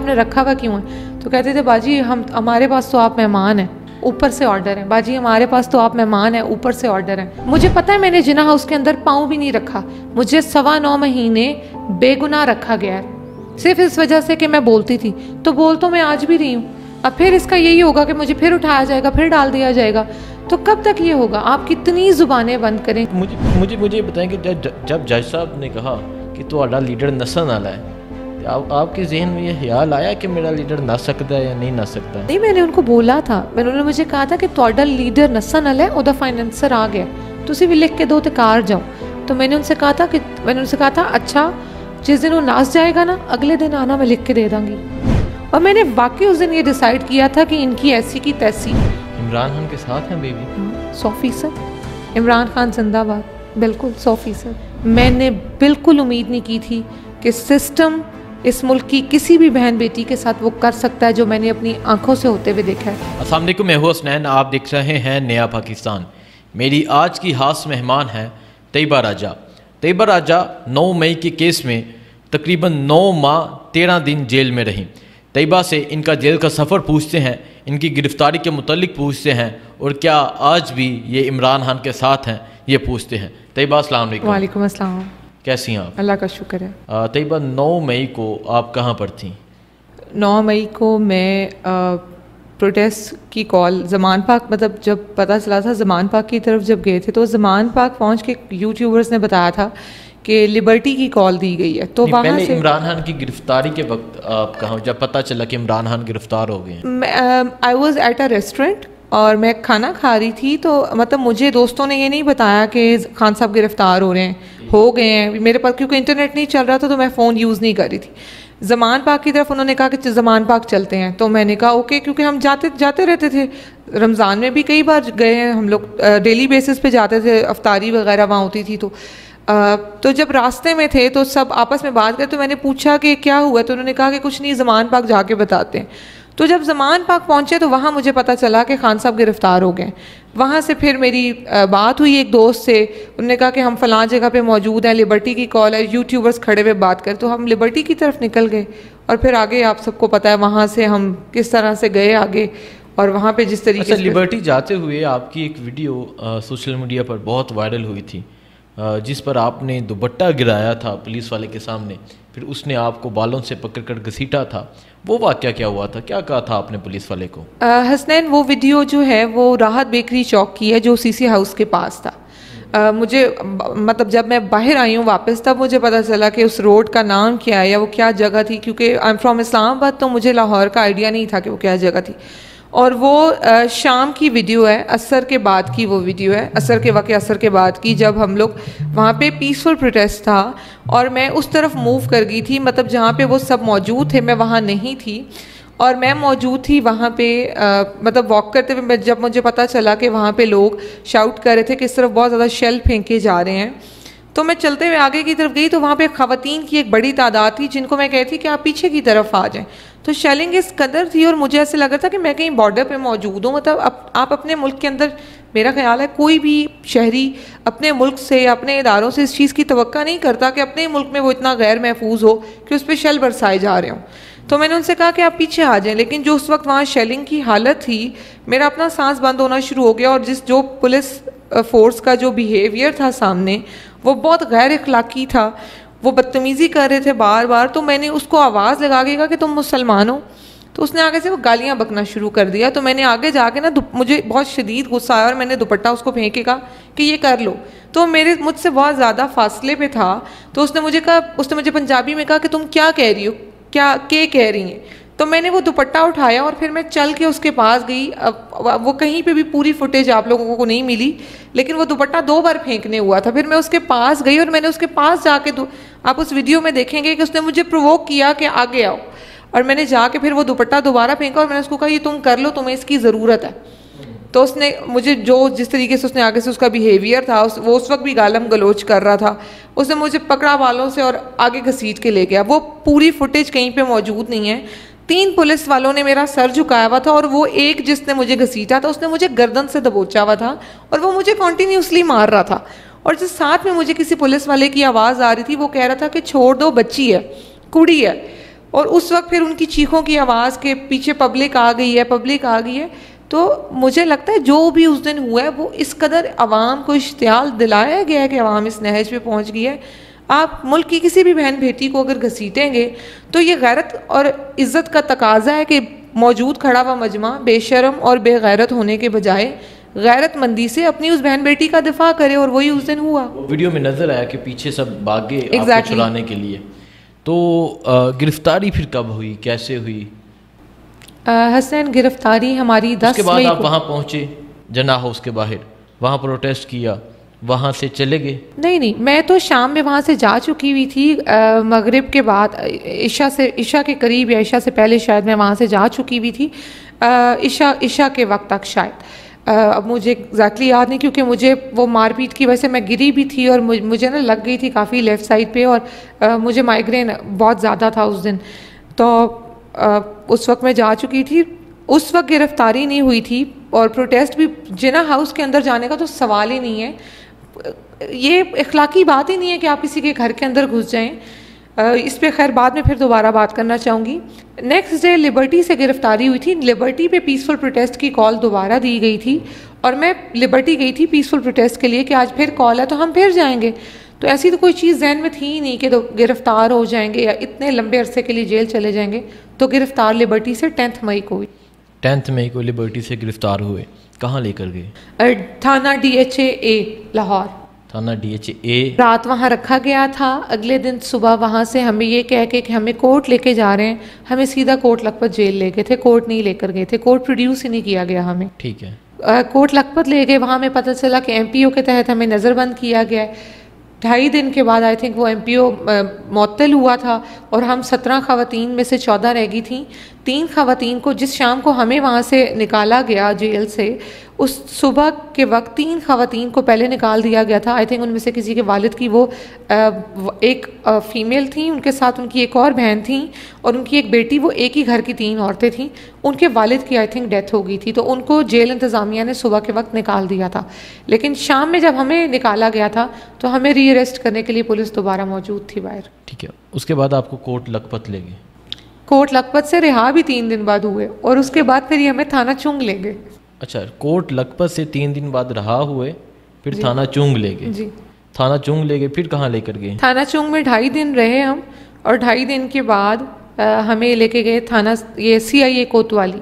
आपने रखा हुआ क्यों है? तो कहते थे बाजी हमारे पास तो आप मेहमान हैं, ऊपर से ऑर्डर है। बाजी हमारे पास तो आप मेहमान हैं, ऊपर से ऑर्डर है। मुझे पता है मैंने जिना हाउस के अंदर पाँव भी नहीं रखा, मुझे 9.25 महीने बेगुनाह रखा गया है सिर्फ इस वजह से कि मैं बोलती थी। तो बोल तो मैं आज भी रही हूँ। अब फिर इसका यही होगा कि मुझे फिर उठाया जाएगा, फिर डाल दिया जाएगा। तो कब तक ये होगा? आप कितनी ज़ुबानें बंद करें। मुझे बताएं कि जब जज साहब ने कहा कि ਤੁਹਾਡਾ ਲੀਡਰ ਨੱਸਣ वाला है, आपके जहन में ये ख्याल आया कि मेरा लीडर नस सकता है या नहीं नस सकता है? नहीं, मैंने उनको बोला था, उन्होंने मुझे कहा था कि ਤੁਹਾਡਾ लीडर नस्सन वाला है, ਉਹਦਾ फाइनेंसर आ गया, तुसी भी लिख के दो तो कार जाओ। तो मैंने उनसे कहा था अच्छा जिस दिन वो नाच जाएगा ना, अगले दिन आना, मैं लिख के दे दूँगी। और मैंने वाकई उस दिन ये डिसाइड किया था कि इनकी ऐसी की तैसी। इमरान खान के साथ हैं बेबी? 100%। इमरान खान जिंदाबाद, बिल्कुल 100%। मैंने बिल्कुल उम्मीद नहीं की थी कि सिस्टम इस मुल्क की किसी भी बहन बेटी के साथ वो कर सकता है जो मैंने अपनी आंखों से होते हुए देखा है। अस्सलाम वालेकुम, मैं हूं हसनैन, आप देख रहे हैं नया पाकिस्तान। मेरी आज की खास मेहमान है तैयबा राजा। तैयबा राजा 9 मई के केस में तकरीबन 9 माह 13 दिन जेल में रहीं। तैयबा से इनका जेल का सफ़र पूछते हैं, इनकी गिरफ़्तारी के मुतल्लिक पूछते हैं, और क्या आज भी ये इमरान खान के साथ हैं ये पूछते हैं। तैयबा अस्सलाम वालेकुम। वालेकुम अस्सलाम। कैसी हैं आप? अल्लाह का शुक्र है। तैयबा 9 मई को आप कहाँ पर थीं? 9 मई को मैं प्रोटेस्ट की कॉल ज़मान पाक, मतलब जब पता चला था ज़मान पाक की तरफ जब गए थे, तो ज़मान पाक पहुँच के यूट्यूबर्स ने बताया था कि लिबर्टी की कॉल दी गई है। तो वहाँ से इमरान खान की गिरफ्तारी के वक्त आप कहाँ, जब पता चला कि इमरान खान गिरफ्तार हो गए हैं? I was at a restaurant और मैं खाना खा रही थी। तो मतलब मुझे दोस्तों ने ये नहीं बताया कि खान साहब गिरफ्तार हो गए हैं। मेरे पास क्योंकि इंटरनेट नहीं चल रहा था तो मैं फ़ोन यूज़ नहीं कर रही थी। ज़मान पाक की तरफ उन्होंने कहा कि ज़मान पाक चलते हैं, तो मैंने कहा ओके, क्योंकि हम जाते रहते थे। रमज़ान में भी कई बार गए हैं हम लोग, डेली बेसिस पे जाते थे, अफ्तारी वगैरह वहाँ होती थी। तो जब रास्ते में थे तो सब आपस में बात करते, तो मैंने पूछा कि क्या हुआ, तो उन्होंने कहा कि कुछ नहीं, ज़मान पाक जाके बताते हैं। तो जब ज़मान पाक पहुँचे तो वहाँ मुझे पता चला कि खान साहब गिरफ़्तार हो गए। वहाँ से फिर मेरी बात हुई एक दोस्त से, उन्होंने कहा कि हम फ़लाँ जगह पे मौजूद हैं, लिबर्टी की कॉल है, यूट्यूबर्स खड़े हुए बात कर। तो हम लिबर्टी की तरफ निकल गए और फिर आगे आप सबको पता है वहाँ से हम किस तरह से गए आगे, और वहाँ पे जिस तरीके से लिबर्टी जाते हुए आपकी एक वीडियो सोशल मीडिया पर बहुत वायरल हुई थी, जिस पर आपने दुपट्टा गिराया था पुलिस वाले के सामने, फिर उसने आपको बालों से पकड़कर घसीटा था। वो वाक़या क्या हुआ था, क्या कहा था आपने पुलिस वाले को? हसनैन, वो वीडियो जो है वो राहत बेकरी चौक की है, जो सीसी हाउस के पास था। मुझे मतलब जब मैं बाहर आई हूँ वापस, तब मुझे पता चला कि उस रोड का नाम क्या है या वो क्या जगह थी, क्योंकि आई एम फ्रॉम इस्लामाबाद, तो मुझे लाहौर का आइडिया नहीं था कि वो क्या जगह थी। और वो शाम की वीडियो है, असर के बाद की वो वीडियो है, असर के वक्त असर के बाद की, जब हम लोग वहाँ पे पीसफुल प्रोटेस्ट था और मैं उस तरफ मूव कर गई थी, मतलब जहाँ पे वो सब मौजूद थे मैं वहाँ नहीं थी, और मैं मौजूद थी वहाँ पे मतलब वॉक करते हुए। जब मुझे पता चला कि वहाँ पे लोग शाउट कर रहे थे कि इस तरफ बहुत ज़्यादा शेल फेंके जा रहे हैं, तो मैं चलते हुए आगे की तरफ गई, तो वहाँ पे ख़वातीन की एक बड़ी तादाद थी जिनको मैं कहती कि आप पीछे की तरफ आ जाएं। तो शेलिंग इस कदर थी और मुझे ऐसे लग रहा था कि मैं कहीं बॉर्डर पे मौजूद हूँ। मतलब आप अपने मुल्क के अंदर, मेरा ख्याल है कोई भी शहरी अपने मुल्क से, अपने इदारों से इस चीज़ की तवक्का नहीं करता कि अपने मुल्क में वो इतना गैर महफूज हो कि उस पर शेल बरसाए जा रहे हों। तो मैंने उनसे कहा कि आप पीछे आ जाएं, लेकिन जो उस वक्त वहाँ शेलिंग की हालत थी, मेरा अपना सांस बंद होना शुरू हो गया। और जो पुलिस फोर्स का जो बिहेवियर था सामने, वो बहुत गैर अखलाकी था, वो बदतमीज़ी कर रहे थे बार बार। तो मैंने उसको आवाज़ लगा के कहा कि तुम मुसलमान हो, तो उसने आगे से वो गालियाँ बकना शुरू कर दिया। तो मैंने आगे जाके ना, मुझे बहुत शदीद गुस्सा आया और मैंने दुपट्टा उसको फेंक के कहा कि ये कर लो। तो मुझसे बहुत ज़्यादा फासले पे था, तो उसने मुझे पंजाबी में कहा कि तुम क्या कह रही हो, क्या कह रही हैं। तो मैंने वो दुपट्टा उठाया और फिर मैं चल के उसके पास गई। अब वो कहीं पे भी पूरी फुटेज आप लोगों को नहीं मिली, लेकिन वो दुपट्टा 2 बार फेंकने हुआ था। फिर मैं उसके पास गई और मैंने उसके पास जाके, आप उस वीडियो में देखेंगे कि उसने मुझे प्रोवोक किया कि आगे आओ, और मैंने जाके फिर वो दुपट्टा दोबारा फेंका और मैंने उसको कहा ये तुम कर लो, तुम्हें इसकी ज़रूरत है। तो उसने मुझे जिस तरीके से उसने आगे से उसका बिहेवियर था, वो उस वक्त भी गालम गलोच कर रहा था, उसने मुझे पकड़ा बालों से और आगे घसीट के ले गया। वो पूरी फुटेज कहीं पे मौजूद नहीं है। 3 पुलिस वालों ने मेरा सर झुकाया हुआ था और वो एक जिसने मुझे घसीटा था उसने मुझे गर्दन से दबोचा हुआ था और वो मुझे कॉन्टीन्यूसली मार रहा था। और जिस साथ में मुझे किसी पुलिस वाले की आवाज़ आ रही थी, वो कह रहा था कि छोड़ दो, बच्ची है, कुड़ी है। اور اس وقت پھر ان کی چیخوں کی آواز کے پیچھے پبلک آ گئی ہے. تو مجھے لگتا ہے جو بھی اس دن ہوا ہے وہ اس قدر عوام کو اشتعال دلایا گیا ہے کہ عوام اس نہج پہ پہنچ گئی ہے. آپ ملک کی کسی بھی بہن بیٹی کو اگر گھسیٹیں گے تو یہ غیرت اور عزت کا تقاضا ہے کہ موجود کھڑا ہوا مجمع بے شرم اور بے غیرت ہونے کے بجائے غیرت مندی سے اپنی اس بہن بیٹی کا دفاع کرے, اور وہی اس دن ہوا. ویڈیو میں نظر آیا کہ پیچھے سب بھاگے آپ کو چھڑانے کے لیے. تو گرفتاری پھر کب ہوئی, کیسے ہوئی؟ حسین گرفتاری ہماری 10 مئی. اس کے بعد آپ وہاں پہنچے جناح ہاؤس کے باہر, وہاں پروٹیسٹ کیا, وہاں سے چلے گئے؟ نہیں, میں تو شام میں وہاں سے جا چکی ہوئی تھی. مغرب کے بعد عشاء کے قریب یا عشاء سے پہلے شاید میں وہاں سے جا چکی ہوئی تھی, عشاء کے وقت تک شاید. اب مجھے ایگزیکٹلی یاد نہیں, کیونکہ مجھے وہ مار پیٹ کی وجہ سے میں گری بھی تھی اور مجھے نا لگ گئی تھی کافی لیفٹ سائڈ پہ, اور مجھے مائیگرین بہت زیادہ تھا اس دن. تو اس وقت میں جا چکی تھی. اس وقت گرفتاری نہیں ہوئی تھی, اور پروٹیسٹ بھی جناح ہاؤس کے اندر جانے کا تو سوال ہی نہیں ہے. یہ اخلاقی بات ہی نہیں ہے کہ آپ کسی کے گھر کے اندر گھس جائیں. اس پہ خیر بعد میں پھر دوبارہ بات کرنا چاہوں گی. نیکسٹ ڈے لبرٹی سے گرفتاری ہوئی تھی. لبرٹی پہ پیسفل پروٹیسٹ کی کال دوبارہ دی گئی تھی, اور میں لبرٹی گئی تھی پیسفل پروٹیسٹ کے لیے کہ آج پھر کال ہے تو ہم پھر جائیں گے. تو ایسی تو کوئی چیز ذہن میں تھی ہی نہیں کہ گرفتار ہو جائیں گے یا اتنے لمبے عرصے کے لیے جیل چلے جائیں گے. تو گرفتار لبرٹی سے 10 مئی کو ہوئی. 10 مئی کو لبرٹی سے گرفتار ہوئے. کہاں لے کر گئے؟ تھانہ DHA لاہور. تھانہ DHA. رات وہاں رکھا گیا تھا. اگلے دن صبح وہاں سے ہمیں یہ کہہ کے کہ ہمیں کورٹ لے کے جا رہے ہیں, ہمیں سیدھا کوٹ لکھپت جیل لے گئے تھے. کورٹ نہیں لے کر گئے تھے, کورٹ پروڈیوس ہی نہیں کیا گیا ہمیں. ٹھیک ہے. کوٹ لکھپت لے گئے. وہاں ہمیں پتہ چلا کہ MPO کے تحت ہمیں نظر بند کیا گیا ہے. 2.5 دن کے بعد آئی تھنک وہ MPO معطل ہوا تھا, اور ہم 17 خواتین میں سے 14 رہ گئی تھیں. 3 خواتین کو جس شام کو ہمیں وہاں سے نکالا گیا جیل سے, اس صبح کے وقت 3 خواتین کو پہلے نکال دیا گیا تھا. آئی تھنک ان میں سے کسی کے والد کی وہ ایک فیمیل تھیں, ان کے ساتھ ان کی ایک اور بہن تھیں, اور ان کی ایک بیٹی. وہ ایک ہی گھر کی 3 عورتیں تھیں. ان کے والد کی آئی تھنک ڈیتھ ہو گئی تھی, تو ان کو جیل انتظامیہ نے صبح کے وقت نکال دیا تھا. لیکن شام میں جب ہمیں نکالا گیا تھا تو ہمیں ری اریسٹ کرنے کے لیے پولیس دوبارہ موجود تھی باہر. ٹھیک ہے. اس کے بعد آپ کو کوٹ لکھپت لے گئے. کوٹ لکھپت سے رہا بھی 3 دن بعد ہوئے, اور اس کے بعد پھر یہ ہمیں تھانہ چنگ لے گئے. اچھا, کوٹ لکھپت سے 3 دن بعد رہا ہوئے, پھر تھانہ چنگ لے گئے. جی, تھانہ چنگ لے گئے. پھر کہاں لے کر گئے؟ تھانہ چنگ میں 2.5 دن رہے ہم, اور 2.5 دن کے بعد ہمیں لے کے گئے تھانہ یہ CIA کوتوالی.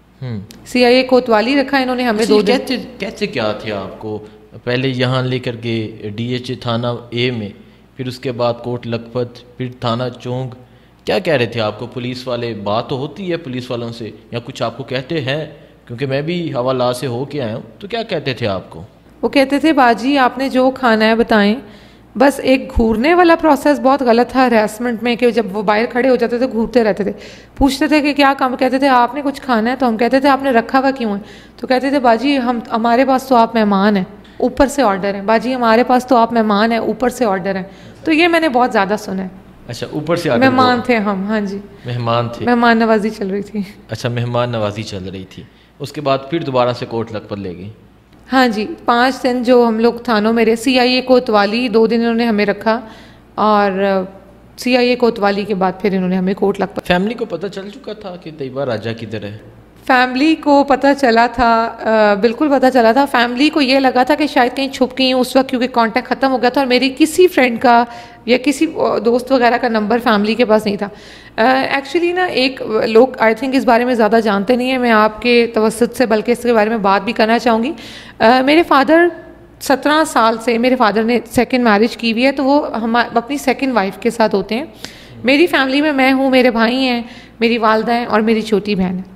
CIA کوتوالی رکھا انہوں نے ہمیں 2 دن. کیسے کیا تھے آپ کو؟ پہلے یہاں لے کر گئے DHA تھانہ A میں, پھر اس کے بعد کوٹ لکھپت, پھر تھانہ چونگ. کیا کہہ رہے تھے آپ کو پولیس والے؟ بات تو ہوتی ہے پولیس والوں سے, یا کچھ آپ کو کہتے ہیں؟ کیونکہ میں بھی حوالہ سے ہو کے آیا ہوں. تو کیا کہتے تھے آپ کو؟ وہ کہتے تھے باجی آپ نے جو کھانا ہے بتائیں. بس ایک گھورنے والا پروسیس بہت غلط تھا ہراسمنٹ میں, کہ جب وہ باہر کھڑے ہو جاتے تھے گھورتے رہتے تھے. پوچھتے تھے کہ کیا کام, کہتے تھے آپ نے کچھ کھانا ہے, تو ہم کہتے تھے آپ نے رکھا ہوا کیوں ہے, تو کہتے تھے باجی ہمارے پاس تو آپ مہمان ہیں, اوپر سے آرڈر ہیں. باجی ہمارے پاس تو آپ مہمان ہیں, اوپر سے آرڈر ہیں. تو یہ میں نے بہت زیادہ سنا ہے. اچھا, اوپر سے مہمان تھے ہم. ہاں جی, مہمان تھے. مہمان نوازی چل رہی تھی. اچھا, مہمان نوازی چل رہی تھی. اس کے بعد پھر دوبارہ سے کوٹ لکھپت لے گئی. ہاں جی, 5 دن جو ہم لوگ تھانوں میں رہے. CIA کوتوالی 2 دن انہوں نے ہمیں رکھا, اور CIA کوتوالی کے بعد پھر انہوں نے ہمیں کوٹ لکھپت. فیملی کو پتہ چل چکا تھا کہ طیبہ راجہ کدھر ہے؟ فیملی کو پتہ چلا تھا, بالکل پتہ چلا تھا. فیملی کو یہ لگا تھا کہ شاید کہیں چھپ گئی ہوں اس وقت, کیونکہ کانٹیکٹ ختم ہو گیا تھا, اور میری کسی فرینڈ کا یا کسی دوست وغیرہ کا نمبر فیملی کے پاس نہیں تھا. ایکچولی نا ایک لوگ آئی تھنک اس بارے میں زیادہ جانتے نہیں ہیں, میں آپ کے توسط سے بلکہ اس کے بارے میں بات بھی کرنا چاہوں گی. میرے فادر 17 سال سے, میرے فادر نے 2nd میرج کی ہوئی ہے, تو وہ اپنی 2nd وائف کے ساتھ ہوتے ہیں. میری فیملی میں ہوں, میرے بھائی ہیں, میری والدہ ہیں, اور میری چھوٹی بہن ہے.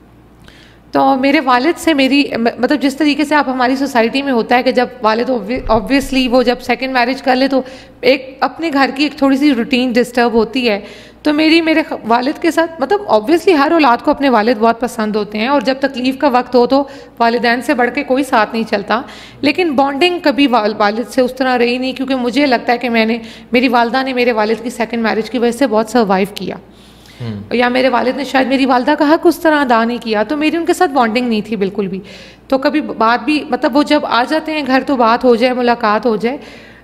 تو میرے والد سے میری مطلب جس طریقے سے آپ ہماری سوسائٹی میں ہوتا ہے کہ جب والد آبویسلی وہ جب 2nd میرج کر لے تو ایک اپنے گھر کی ایک تھوڑی سی روٹین ڈسٹرب ہوتی ہے. تو میرے والد کے ساتھ مطلب آبویسلی ہر اولاد کو اپنے والد بہت پسند ہوتے ہیں, اور جب تکلیف کا وقت ہو تو والدین سے بڑھ کے کوئی ساتھ نہیں چلتا. لیکن بانڈنگ کبھی والد سے اس طرح رہی نہیں, کیونکہ مجھے لگتا ہے کہ میری والدہ نے میرے والد کی 2nd میرج کی وجہ سے بہت سروائیو کیا, یا میرے والد نے شاید میری والدہ کا حق اس طرح ادا نہیں کیا. تو میری ان کے ساتھ بانڈنگ نہیں تھی بالکل بھی. تو کبھی بات بھی مطلب وہ جب آ جاتے ہیں گھر تو بات ہو جائے, ملاقات ہو جائے.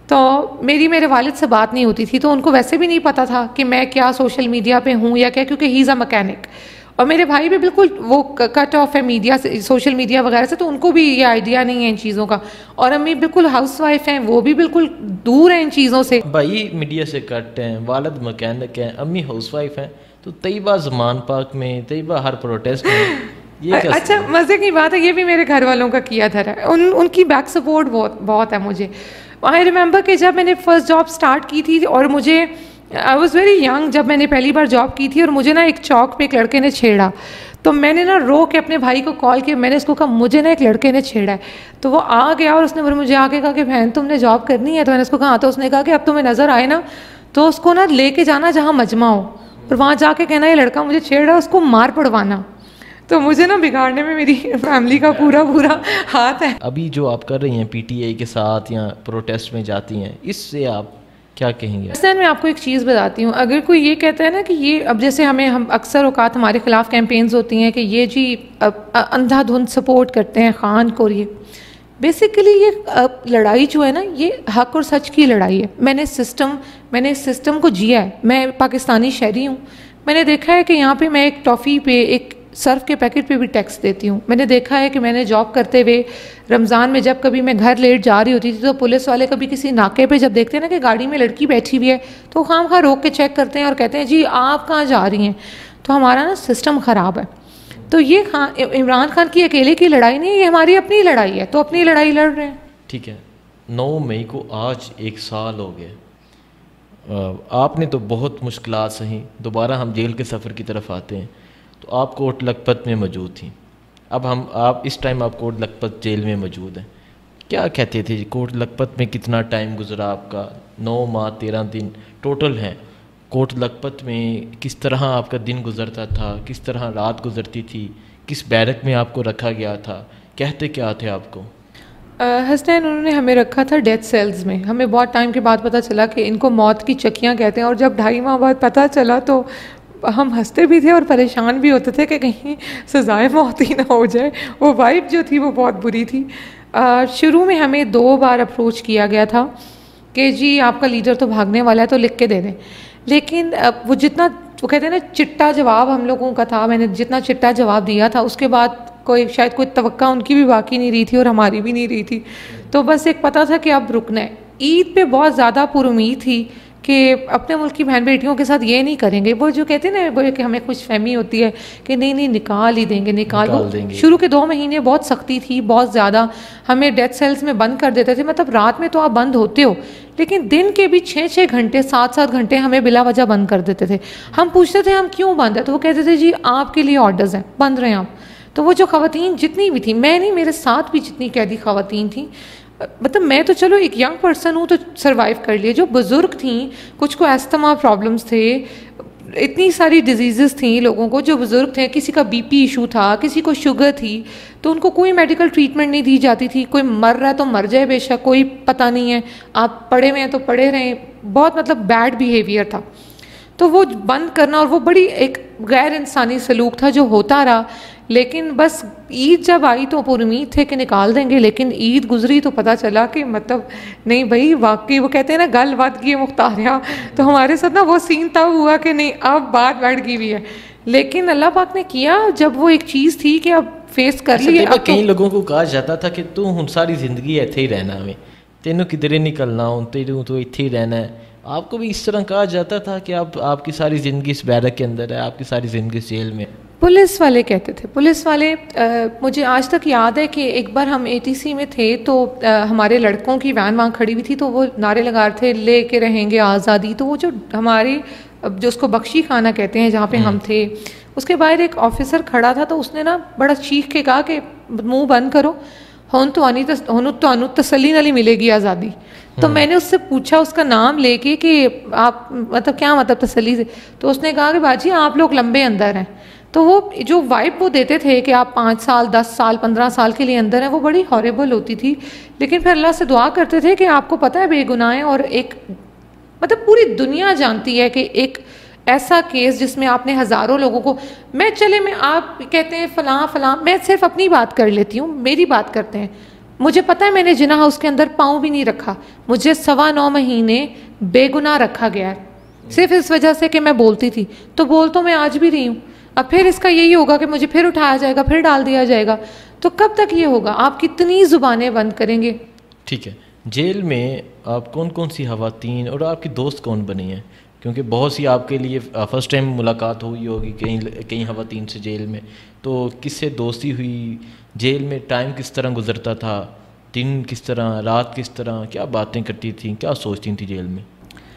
تو میرے والد سے بات نہیں ہوتی تھی, تو ان کو ویسے بھی نہیں پتہ تھا کہ میں کیا سوشل میڈیا پہ ہوں یا کیا, کیونکہ ہی از اے مکینک, اور میرے بھائی بھی بالکل وہ کٹ آف ہے میڈیا سے, سوشل میڈیا وغیرہ سے, تو ان کو بھی یہ آئیڈیا نہیں ہے ان چیزوں کا, اور امی بالکل ہاؤس وائف ہیں, وہ بھی بالکل دور ہیں ان چیزوں سے. بھائی میڈیا سے کٹ ہیں, والد مکینک ہیں, امی ہاؤس وائف ہیں, تو طیبہ زمان پاک میں, طیبہ ہر پروٹیسٹ میں اچھا مزے کی بات ہے, یہ بھی میرے گھر والوں کا کیا دھرا ہے, ان کی بیک سپورٹ بہت ہے مجھے. آئی ریممبر کہ جب میں نے فرسٹ جاب سٹارٹ کی تھی, اور مجھے آئی واز ویری ینگ جب میں نے پہلی بار جاب کی تھی, اور مجھے نا ایک چوک پہ ایک لڑکے نے چھیڑا, تو میں نے نا رو کے اپنے بھائی کو کال کیا, میں نے اس کو کہا مجھے نا ایک لڑکے نے چھیڑا ہے. تو وہ آ گیا اور اس نے مجھے آ کے کہا کہ بہن تم نے جاب کرنی ہے, تو میں نے اس کو کہا, تو اس نے کہا کہ اب تمہیں نظر آئے نا تو اس کو نا لے کے جانا جہاں مجمع ہو, اور وہاں جا کے کہنا یہ لڑکا مجھے چھیڑ رہا ہے, اس کو مار پڑوانا. تو مجھے نا بگاڑنے میں میری فیملی کا پورا ہاتھ ہے. ابھی جو آپ کر رہی ہیں پی ٹی آئی کے ساتھ یا پروٹیسٹ میں جاتی ہیں, اس سے آپ کیا کہیں گے؟ حسین میں آپ کو ایک چیز بتاتی ہوں, اگر کوئی یہ کہتا ہے نا کہ یہ اب جیسے ہم اکثر اوقات ہمارے خلاف کیمپینز ہوتی ہیں کہ یہ جی اندھا دھند سپورٹ کرتے ہیں خان کو, یہ بیسیکلی یہ لڑائی جو ہے نا یہ حق اور سچ کی لڑائی ہے. میں نے اس سسٹم کو جیا ہے, میں پاکستانی شہری ہوں, میں نے دیکھا ہے کہ یہاں پہ میں ایک ٹافی پہ ایک سرف کے پیکٹ پہ بھی ٹیکس دیتی ہوں. میں نے دیکھا ہے کہ میں نے جاب کرتے ہوئے رمضان میں جب کبھی میں گھر لیٹ جا رہی ہوتی تھی تو پولیس والے کبھی کسی ناکے پہ جب دیکھتے ہیں نا کہ گاڑی میں لڑکی بیٹھی ہوئی ہے تو خام خواہ روک کے چیک کرتے ہیں اور کہتے ہیں جی آپ کہاں جا رہی ہیں. تو ہمارا نا سسٹم خراب ہے. تو یہ عمران خان کی اکیلے کی لڑائی نہیں, یہ ہماری اپنی لڑائی ہے, تو اپنی لڑائی لڑ رہے ہیں. ٹھیک ہے, 9 مئی کو آج 1 سال ہو گئے, آپ نے تو بہت مشکلات سہیں. دوبارہ ہم جیل کے سفر کی طرف آتے ہیں, تو آپ کوٹ لکھپت میں موجود تھیں. اب آپ اس ٹائم آپ کوٹ لکھپت جیل میں موجود ہیں. کیا کہتے تھے کوٹ لکھپت میں کتنا ٹائم گزرا آپ کا؟ 9 ماہ 13 دن ٹوٹل ہیں. کوٹ لکھپت میں کس طرح آپ کا دن گزرتا تھا, کس طرح رات گزرتی تھی, کس بیرک میں آپ کو رکھا گیا تھا, کہتے کیا تھے آپ کو؟ حسنین انہوں نے ہمیں رکھا تھا ڈیتھ سیلز میں. ہمیں بہت ٹائم کے بعد پتہ چلا کہ ان کو موت کی چکیاں کہتے ہیں, اور جب 2.5 ماہ بعد پتہ چلا تو ہم ہنستے بھی تھے اور پریشان بھی ہوتے تھے کہ کہیں سزائے موت ہی نہ ہو جائے. وہ وائب جو تھی وہ بہت بری تھی. شروع میں ہمیں 2 بار اپروچ کیا گیا تھا کہ جی آپ کا لیڈر تو بھاگنے والا ہے تو لکھ کے دے دیں, لیکن وہ کہتے ہیں نا چٹا جواب ہم لوگوں کا تھا, میں نے جتنا چٹا جواب دیا تھا اس کے بعد شاید کوئی توقع ان کی بھی باقی نہیں رہی تھی اور ہماری بھی نہیں رہی تھی. تو بس ایک پتہ تھا کہ اب رکنا ہے. عید پہ بہت زیادہ پر امید تھی کہ اپنے ملک کی بہن بیٹیوں کے ساتھ یہ نہیں کریں گے. وہ جو کہتے ہیں نا وہ کہ ہمیں خوش فہمی ہوتی ہے کہ نہیں نکال ہی دیں گے, نکال دیں گے. شروع کے 2 مہینے بہت سختی تھی, بہت زیادہ. ہمیں ڈیتھ سیلز میں بند کر دیتے تھے, مطلب رات میں تو آپ بند ہوتے ہو, لیکن دن کے بھی 6-6 گھنٹے 7-7 گھنٹے ہمیں بلا وجہ بند کر دیتے تھے. ہم پوچھتے تھے ہم کیوں بند ہے, تو وہ کہتے تھے جی آپ کے لیے آرڈرز ہیں, بند رہے آپ. تو وہ جو خواتین جتنی بھی تھیں, میں نہیں میرے ساتھ بھی جتنی قیدی خواتین تھیں, مطلب میں تو چلو ایک ینگ پرسن ہوں تو سروائیو کر لیے, جو بزرگ تھیں کچھ کو ایستھما پرابلمس تھے, اتنی ساری ڈیزیزز تھیں لوگوں کو جو بزرگ تھے, کسی کا BP ایشو تھا, کسی کو شوگر تھی, تو ان کو کوئی میڈیکل ٹریٹمنٹ نہیں دی جاتی تھی. کوئی مر رہا ہے تو مر جائے بے شک, کوئی پتہ نہیں ہے, آپ پڑے ہوئے ہیں تو پڑے رہیں. بہت مطلب بیڈ بیہیویئر تھا. تو وہ بند کرنا, اور وہ بڑی ایک غیر انسانی سلوک تھا جو ہوتا رہا. لیکن بس عید جب آئی تو پر امید تھے کہ نکال دیں گے, لیکن عید گزری تو پتہ چلا کہ مطلب نہیں بھائی واقعی وہ کہتے ہیں نا گل ود گئی مختاریا, تو ہمارے ساتھ نا وہ سین تب ہوا کہ نہیں اب بات بیٹھ گئی ہوئی ہے. لیکن اللہ پاک نے کیا, جب وہ ایک چیز تھی کہ اب فیس کر لیے. کئی لوگوں کو کہا جاتا تھا کہ تو ہن ساری زندگی ایتھے ہی رہنا, ہمیں تینوں کدھر نکلنا, ہوں تینوں تو ایتھے ہی رہنا ہے. آپ کو بھی اس طرح کہا جاتا تھا کہ آپ کی ساری زندگی اس بیرک کے اندر ہے, آپ کی ساری زندگی اس جیل میں؟ پولیس والے کہتے تھے, پولیس والے مجھے آج تک یاد ہے کہ ایک بار ہم ATC میں تھے تو ہمارے لڑکوں کی وین وہاں کھڑی ہوئی تھی, تو وہ نعرے لگا رہے تھے لے کے رہیں گے آزادی. تو وہ جو ہمارے جو اس کو بخشی خانہ کہتے ہیں جہاں پہ ہم تھے, اس کے باہر ایک آفیسر کھڑا تھا, تو اس نے نا بڑا چیخ کے کہا کہ منہ بند کرو, ہن تو تسلی نالی ملے گی آزادی. تو میں نے اس سے پوچھا اس کا نام لے کے کہ آپ مطلب کیا مطلب تسلی سے, تو اس نے کہا کہ باجی آپ لوگ لمبے اندر ہیں. تو وہ جو وائب وہ دیتے تھے کہ آپ 5 سال 10 سال 15 سال کے لیے اندر ہیں, وہ بڑی ہارریبل ہوتی تھی. لیکن پھر اللہ سے دعا کرتے تھے کہ آپ کو پتہ ہے بے گناہ ہیں, اور ایک مطلب پوری دنیا جانتی ہے کہ ایک ایسا کیس جس میں آپ نے ہزاروں لوگوں کو, میں آپ کہتے ہیں فلاں, میں صرف اپنی بات کر لیتی ہوں, میری بات کرتے ہیں. مجھے پتہ ہے میں نے جنا ہاؤس کے اندر پاؤں بھی نہیں رکھا, مجھے 9.25 مہینے بے گناہ رکھا گیا ہے, صرف اس وجہ سے کہ میں بولتی تھی. تو بول تو میں آج بھی رہی ہوں. اب پھر اس کا یہی ہوگا کہ مجھے پھر اٹھایا جائے گا, پھر ڈال دیا جائے گا. تو کب تک یہ ہوگا؟ آپ کتنی زبانیں بند کریں گے؟ ٹھیک ہے, جیل میں آپ کون کون سی خواتین اور آپ کی دوست کون بنی ہیں؟ کیونکہ بہت سی آپ کے لیے فرسٹ ٹائم ملاقات ہوئی ہوگی کئی خواتین سے جیل میں, تو کس سے دوستی ہوئی؟ جیل میں ٹائم کس طرح گزرتا تھا؟ دن کس طرح, رات کس طرح, کیا باتیں کرتی تھیں, کیا سوچتی تھیں جیل میں؟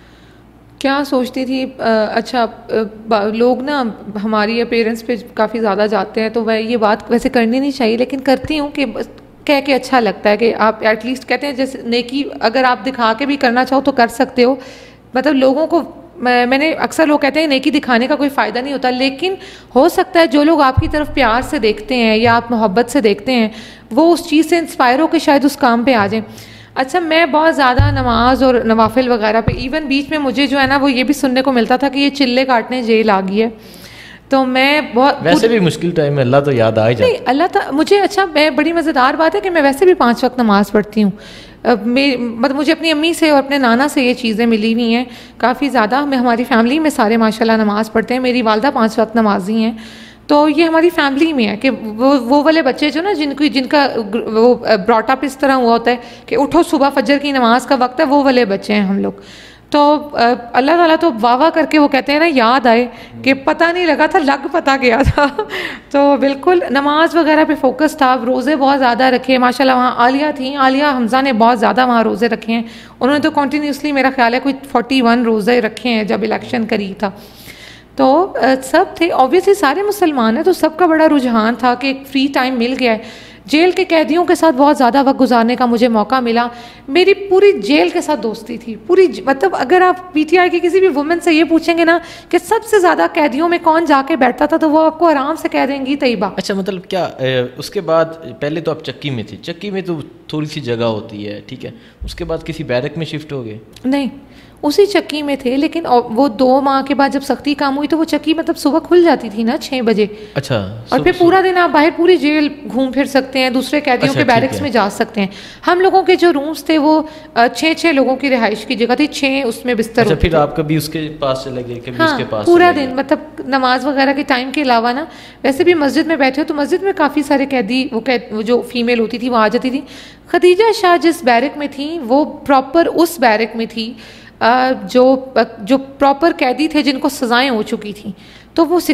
کیا سوچتی تھی؟ اچھا, لوگ نا ہماری اپیرنس پہ کافی زیادہ جاتے ہیں, تو میں یہ بات ویسے کرنی نہیں چاہیے, لیکن کرتی ہوں کہ کہہ کے اچھا لگتا ہے کہ آپ ایٹ لیسٹ کہتے ہیں جیسے نیکی اگر آپ دکھا کے بھی کرنا چاہو تو کر سکتے ہو. مطلب لوگوں کو میں نے اکثر لوگ کہتے ہیں نیکی دکھانے کا کوئی فائدہ نہیں ہوتا, لیکن ہو سکتا ہے جو لوگ آپ کی طرف پیار سے دیکھتے ہیں یا آپ محبت سے دیکھتے ہیں وہ اس چیز سے انسپائر ہو کے شاید اس کام پہ آ جائیں. اچھا, میں بہت زیادہ نماز اور نوافل وغیرہ پہ, ایون بیچ میں مجھے جو ہے نا وہ یہ بھی سننے کو ملتا تھا کہ یہ چلے کاٹنے جیل آ گئی ہے, تو میں بہت ویسے بھی مشکل ٹائم میں اللہ تو یاد آ ہی جاتا ہے. نہیں اللہ مجھے, اچھا میں بڑی مزیدار بات ہے کہ میں ویسے بھی 5 وقت نماز پڑھتی ہوں. مطلب مجھے اپنی امی سے اور اپنے نانا سے یہ چیزیں ملی ہوئی ہیں کافی زیادہ. ہماری فیملی میں سارے ماشاءاللہ نماز پڑھتے ہیں, میری والدہ 5 وقت نمازی ہیں. تو یہ ہماری فیملی میں ہے کہ وہ والے بچے جو نا جن کا وہ براٹ اپ اس طرح ہوا ہوتا ہے کہ اٹھو صبح فجر کی نماز کا وقت ہے, وہ والے بچے ہیں ہم لوگ. تو اللہ تعالیٰ تو واہ واہ کر کے وہ کہتے ہیں نا یاد آئے کہ پتہ نہیں لگا تھا, لگ پتہ گیا تھا. تو بالکل نماز وغیرہ پہ فوکس تھا, روزے بہت زیادہ رکھے ماشاءاللہ. وہاں عالیہ تھیں, عالیہ حمزہ نے بہت زیادہ وہاں روزے رکھے ہیں. انہوں نے تو کنٹینیوسلی میرا خیال ہے کوئی 41 روزے رکھے ہیں جب الیکشن قریب تھا. تو سب تھے اوبیسلی, سارے مسلمان ہیں, تو سب کا بڑا رجحان تھا کہ ایک فری ٹائم مل گیا ہے. جیل کے قیدیوں کے ساتھ بہت زیادہ وقت گزارنے کا مجھے موقع ملا. میری پوری جیل کے ساتھ دوستی تھی پوری, مطلب اگر آپ پی ٹی آئی کی کسی بھی وومن سے یہ پوچھیں گے نا کہ سب سے زیادہ قیدیوں میں کون جا کے بیٹھتا تھا, تو وہ آپ کو آرام سے کہہ دیں گی طیبہ. اچھا, مطلب کیا اس کے بعد پہلے تو آپ چکی میں تھی, چکی میں تو تھوڑی سی جگہ ہوتی ہے, ٹھیک ہے, اس کے بعد کسی بیرک میں شفٹ ہو گئے؟ نہیں, اسی چکی میں تھے, لیکن وہ 2 ماہ کے بعد جب سختی کام ہوئی تو وہ چکی مطلب صبح کھل جاتی تھی نا 6 بجے. اچھا, اور پھر پورا دن آپ باہر پوری جیل گھوم پھر سکتے ہیں, دوسرے قیدیوں کے بیرکس میں جا سکتے ہیں. ہم لوگوں کے جو رومز تھے وہ 6 لوگوں کی رہائش کی جگہ تھی, 6 اس میں بستر. اچھا, پھر آپ کبھی اس کے پاس چلے گئے, کبھی اس کے پاس پورا دن, مطلب نماز وغیرہ کے ٹائم کے علاوہ نا ویسے بھی مسجد میں بیٹھے ہو تو مسجد میں کافی سارے قیدی, وہ جو فیمیل ہوتی تھی وہ آ جاتی تھی. خدیجہ شاہ جس بیرک میں تھیں وہ پراپر اس بیرک میں تھی جو پراپر قیدی تھے جن کو سزائیں ہو چکی تھیں. تو وہ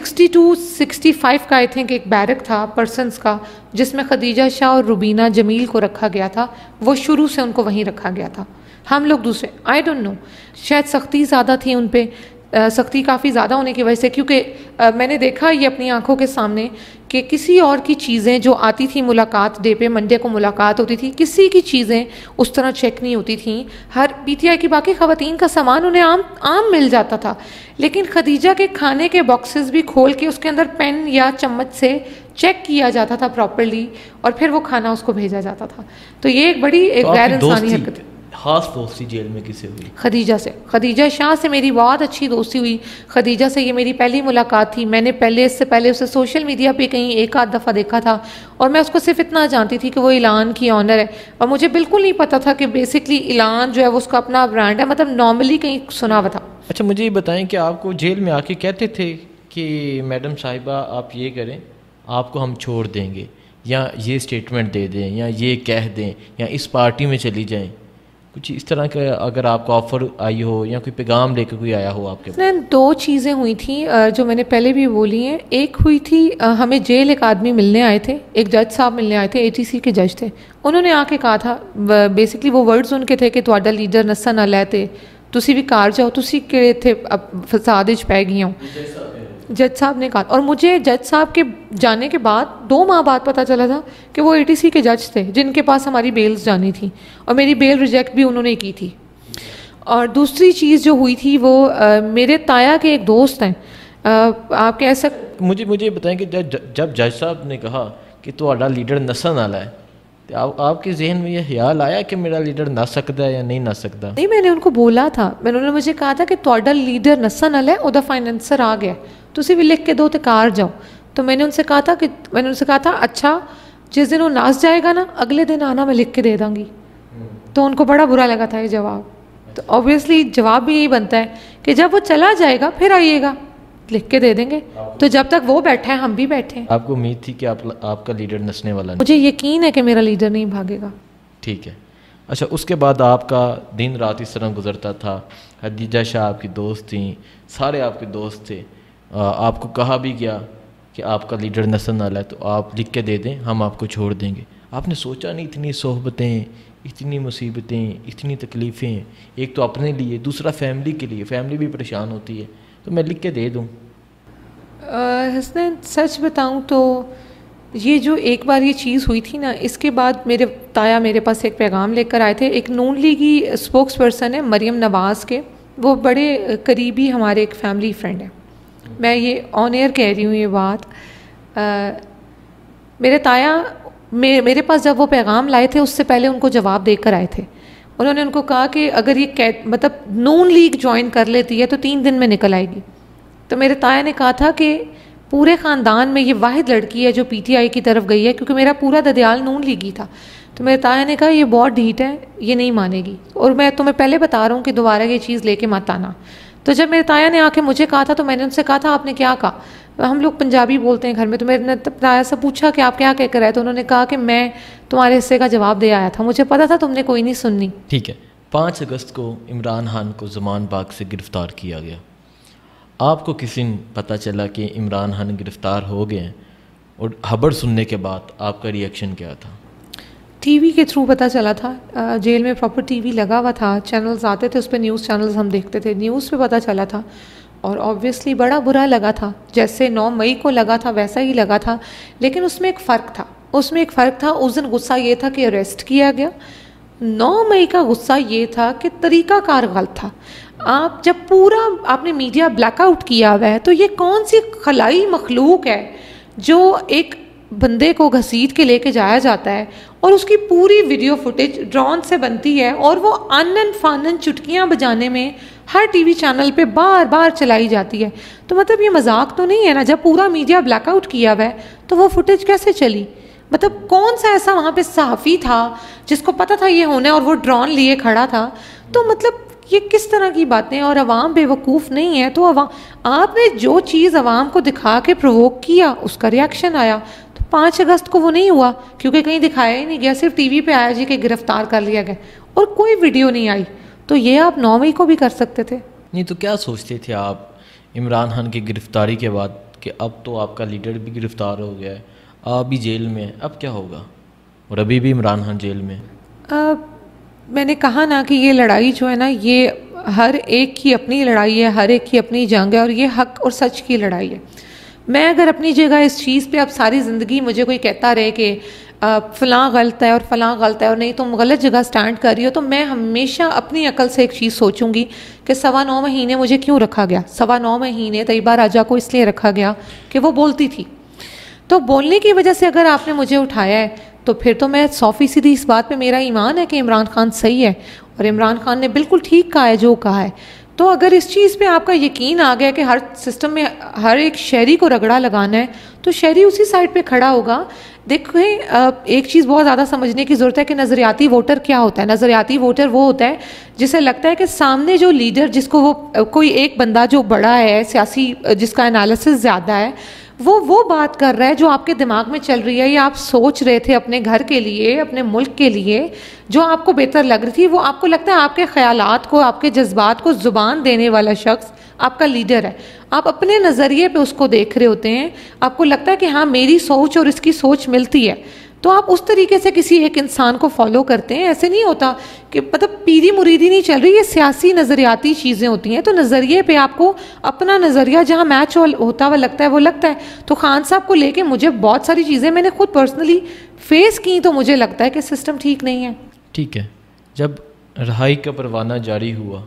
62-65 کا آئی تھنک ایک بیرک تھا پرسنس کا, جس میں خدیجہ شاہ اور روبینہ جمیل کو رکھا گیا تھا. وہ شروع سے ان کو وہیں رکھا گیا تھا, ہم لوگ دوسرے آئی ڈونٹ نو, شاید سختی زیادہ تھی ان پہ, سختی کافی زیادہ ہونے کی وجہ سے, کیونکہ میں نے دیکھا یہ اپنی آنکھوں کے سامنے کہ کسی اور کی چیزیں جو آتی تھیں ملاقات ڈے پہ, منڈے کو ملاقات ہوتی تھی, کسی کی چیزیں اس طرح چیک نہیں ہوتی تھیں. ہر پی ٹی آئی کی باقی خواتین کا سامان انہیں عام مل جاتا تھا, لیکن خدیجہ کے کھانے کے باکسز بھی کھول کے اس کے اندر پین یا چمچ سے چیک کیا جاتا تھا پراپرلی, اور پھر وہ کھانا اس کو بھیجا جاتا تھا. تو یہ ایک بڑی غیر انسانی حرکت ہے. خاص دوستی جیل میں کس سے ہوئی؟ خدیجہ سے. خدیجہ شاہ سے میری بہت اچھی دوستی ہوئی. خدیجہ سے یہ میری پہلی ملاقات تھی. میں نے اس سے پہلے اسے سوشل میڈیا پہ کہیں 1-8 دفعہ دیکھا تھا, اور میں اس کو صرف اتنا جانتی تھی کہ وہ اعلان کی آنر ہے, اور مجھے بالکل نہیں پتا تھا کہ بیسکلی اعلان جو ہے وہ اس کا اپنا برانڈ ہے, مطلب نارملی کہیں سنا ہوا تھا. اچھا, مجھے یہ بتائیں کہ آپ کو جیل میں آ کے کہتے تھے کہ میڈم صاحبہ آپ یہ کریں, آپ کو ہم چھوڑ دیں گے, یا یہ اسٹیٹمنٹ دے دیں, یا یہ کہہ دیں, یا اس پارٹی میں چلی جائیں, کچھ اس طرح کا اگر آپ کو آفر آئی ہو یا کوئی پیغام لے کے کوئی آیا ہو آپ کے پاس؟ 2 چیزیں ہوئی تھیں جو میں نے پہلے بھی بولی ہیں. ایک ہوئی تھی ہمیں جیل ایک آدمی ملنے آئے تھے, ایک جج صاحب ملنے آئے تھے, ATC کے جج تھے. انہوں نے آ کے کہا تھا, بیسکلی وہ ورڈز ان کے تھے کہ تہاڈا لیڈر نسا نہ لیتے, تسی بھی کار جاؤ, تسی کہڑے تھے فساد وچ پی گئی ہوں. جج صاحب نے کہا, اور مجھے جج صاحب کے جانے کے بعد 2 ماہ بعد پتہ چلا تھا کہ وہ ATC کے جج تھے جن کے پاس ہماری بیلز جانی تھی, اور میری بیل ریجیکٹ بھی انہوں نے کی تھی. اور دوسری چیز جو ہوئی تھی وہ میرے تایا کے ایک دوست ہیں, آپ کہہ سکتے, مجھے بتائیں کہ جب جج صاحب نے کہا کہ تہاڈا لیڈر نسن والا ہے, آپ کے ذہن میں یہ خیال آیا کہ میرا لیڈر نس سکتا ہے یا نہیں نس سکتا؟ نہیں, میں نے ان کو بولا تھا, انہوں نے مجھے کہا تھا کہ تہاڈا لیڈر نسن والا ہے, وہ فائنینسر آ گیا, تسی بھی لکھ کے دو تے کار جاؤ. تو میں نے ان سے کہا تھا اچھا جس دن وہ ناس جائے گا نا اگلے دن آنا میں لکھ کے دے دوں گی. تو ان کو بڑا برا لگا تھا یہ جواب. تو اوبویسلی جواب بھی یہی بنتا ہے کہ جب وہ چلا جائے گا پھر آئیے گا, لکھ کے دے دیں گے. تو جب تک وہ بیٹھا ہے ہم بھی بیٹھے ہیں. آپ کو امید تھی کہ آپ کا لیڈر نسنے والا نہیں؟ مجھے یقین ہے کہ میرا لیڈر نہیں بھاگے گا. ٹھیک ہے. اچھا, اس کے بعد آپ کا دن رات اس طرح گزرتا تھا. خدیجہ شاہ آپ کی دوست تھیں, سارے آپ کے دوست تھے. آپ کو کہا بھی گیا کہ آپ کا لیڈر نسن والا ہے تو آپ لکھ کے دے دیں, ہم آپ کو چھوڑ دیں گے. آپ نے سوچا نہیں اتنی صحبتیں, اتنی مصیبتیں, اتنی تکلیفیں, ایک تو اپنے لیے, دوسرا فیملی کے لیے, فیملی بھی پریشان ہوتی ہے, تو میں لکھ کے دے دوں. حسنین سچ بتاؤں تو یہ جو ایک بار یہ چیز ہوئی تھی نا, اس کے بعد میرے تایا میرے پاس ایک پیغام لے کر آئے تھے. ایک نون لیگی اسپوکس پرسن ہے مریم نواز کے, وہ بڑے قریبی ہمارے ایک فیملی فرینڈ ہیں. میں یہ آن ایئر کہہ رہی ہوں یہ بات. میرے تایا میرے پاس جب وہ پیغام لائے تھے اس سے پہلے ان کو جواب دے کر آئے تھے. انہوں نے ان کو کہا کہ اگر یہ مطلب نون لیگ جوائن کر لیتی ہے تو 3 دن میں نکل آئے گی. تو میرے تایا نے کہا تھا کہ پورے خاندان میں یہ واحد لڑکی ہے جو پی ٹی آئی کی طرف گئی ہے, کیونکہ میرا پورا ددیال نون لیگی تھا. تو میرے تایا نے کہا یہ بہت ڈھیٹ ہے, یہ نہیں مانے گی, اور میں تمہیں پہلے بتا رہا ہوں کہ دوبارہ یہ چیز لے کے مت آنا. تو جب میرے تایا نے آ کے مجھے کہا تھا تو میں نے ان سے کہا تھا آپ نے کیا کہا؟ ہم لوگ پنجابی بولتے ہیں گھر میں. تو میں نے تایا سے پوچھا کہ آپ کیا کہہ کر آئے؟ تو انہوں نے کہا کہ میں تمہارے حصے کا جواب دے آیا تھا, مجھے پتا تھا تم نے کوئی نہیں سننی. ٹھیک ہے. 5 اگست کو عمران خان کو زمان باغ سے گرفتار کیا گیا. آپ کو کس دن پتہ چلا کہ عمران خان گرفتار ہو گئے ہیں, اور خبر سننے کے بعد آپ کا ریئیکشن کیا تھا؟ ٹی وی کے تھرو پتہ چلا تھا. جیل میں پراپر ٹی وی لگا ہوا تھا, چینلز آتے تھے, اس پہ نیوز چینلز ہم دیکھتے تھے, نیوز پہ پتہ چلا تھا. اور آبویسلی بڑا برا لگا تھا, جیسے 9 مئی کو لگا تھا ویسا ہی لگا تھا. لیکن اس میں ایک فرق تھا, اس دن غصہ یہ تھا کہ اریسٹ کیا گیا. 9 مئی کا غصہ یہ تھا کہ طریقہ کار غلط تھا. آپ جب پورا آپ نے میڈیا بلیک آؤٹ کیا ہوا ہے تو یہ کون سی خلائی مخلوق ہے جو ایک بندے کو گھسیٹ کے لے کے جایا جاتا ہے, اور اس کی پوری ویڈیو فوٹیج ڈرون سے بنتی ہے, اور وہ آنن فانن چٹکیاں بجانے میں ہر ٹی وی چینل پہ بار بار چلائی جاتی ہے. تو مطلب یہ مذاق تو نہیں ہے نا, جب پورا میڈیا بلیک آؤٹ کیا ہوا ہے تو وہ فوٹیج کیسے چلی؟ مطلب کون سا ایسا وہاں پہ صحافی تھا جس کو پتہ تھا یہ ہونا ہے اور وہ ڈرون لیے کھڑا تھا؟ تو مطلب یہ کس طرح کی باتیں, اور عوام بے وقوف نہیں ہے. تو آپ نے جو چیز عوام کو دکھا کے پرووک کیا اس کا ریاکشن آیا. تو 5 اگست کو وہ نہیں ہوا کیونکہ کہیں دکھایا ہی نہیں گیا, صرف ٹی وی پہ آیا جی کہ گرفتار کر لیا گیا, اور کوئی ویڈیو نہیں آئی. تو یہ آپ 9 مئی کو بھی کر سکتے تھے. نہیں تو کیا سوچتے تھے آپ عمران خان کی گرفتاری کے بعد کہ اب تو آپ کا لیڈر بھی گرفتار ہو گیا ہے, آپ بھی جیل میں ہیں, اب کیا ہوگا؟ اور ابھی بھی عمران خان جیل میں. میں نے کہا نا کہ یہ لڑائی جو ہے نا, یہ ہر ایک کی اپنی لڑائی ہے, ہر ایک کی اپنی جنگ ہے, اور یہ حق اور سچ کی لڑائی ہے. میں اگر اپنی جگہ اس چیز پہ اب ساری زندگی مجھے کوئی کہتا رہے کہ فلاں غلط ہے اور فلاں غلط ہے اور نہیں تم غلط جگہ سٹینڈ کر رہی ہو, تو میں ہمیشہ اپنی عقل سے ایک چیز سوچوں گی کہ 9.25 مہینے مجھے کیوں رکھا گیا. 9.25 مہینے طیبہ راجہ کو اس لیے رکھا گیا کہ وہ بولتی تھی. تو بولنے کی وجہ سے اگر آپ نے مجھے اٹھایا ہے تو پھر تو میں 100% اس بات پہ میرا ایمان ہے کہ عمران خان صحیح ہے, اور عمران خان نے بالکل ٹھیک کہا ہے جو کہا ہے. تو اگر اس چیز پہ آپ کا یقین آ گیا کہ ہر سسٹم میں ہر ایک شہری کو رگڑا لگانا ہے تو شہری اسی سائڈ پہ کھڑا ہوگا. دیکھیں ایک چیز بہت زیادہ سمجھنے کی ضرورت ہے کہ نظریاتی ووٹر کیا ہوتا ہے. نظریاتی ووٹر وہ ہوتا ہے جسے لگتا ہے کہ سامنے جو لیڈر جس کو وہ کوئی ایک بندہ جو بڑا ہے سیاسی, جس کا انالیسس زیادہ ہے, وہ بات کر رہا ہے جو آپ کے دماغ میں چل رہی ہے یا آپ سوچ رہے تھے اپنے گھر کے لیے, اپنے ملک کے لیے, جو آپ کو بہتر لگ رہی تھی, وہ آپ کو لگتا ہے آپ کے خیالات کو, آپ کے جذبات کو زبان دینے والا شخص آپ کا لیڈر ہے. آپ اپنے نظریے پہ اس کو دیکھ رہے ہوتے ہیں, آپ کو لگتا ہے کہ ہاں میری سوچ اور اس کی سوچ ملتی ہے, تو آپ اس طریقے سے کسی ایک انسان کو فالو کرتے ہیں. ایسے نہیں ہوتا کہ مطلب پیری مریدی نہیں چل رہی, یہ سیاسی نظریاتی چیزیں ہوتی ہیں. تو نظریے پہ آپ کو اپنا نظریہ جہاں میچ ہوتا ہوا لگتا ہے وہ لگتا ہے. تو خان صاحب کو لے کے مجھے بہت ساری چیزیں میں نے خود پرسنلی فیس کی, تو مجھے لگتا ہے کہ سسٹم ٹھیک نہیں ہے. ٹھیک ہے. جب رہائی کا پروانہ جاری ہوا,